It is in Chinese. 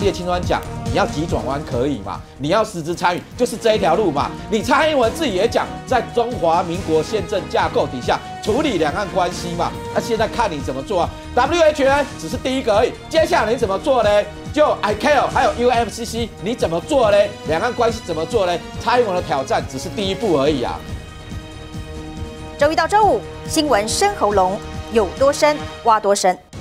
叶青川讲，你要急转弯可以嘛？你要实质参与，就是这一条路嘛。你蔡英文自己也讲，在中华民国宪政架构底下处理两岸关系嘛。那现在看你怎么做啊 ？WHO 呢只是第一个而已，接下来你怎么做呢？就 ICAO 还有 UNFCCC 你怎么做呢？两岸关系怎么做呢？蔡英文的挑战只是第一步而已啊。 周一到周五，新闻深喉咙，有多深挖多深。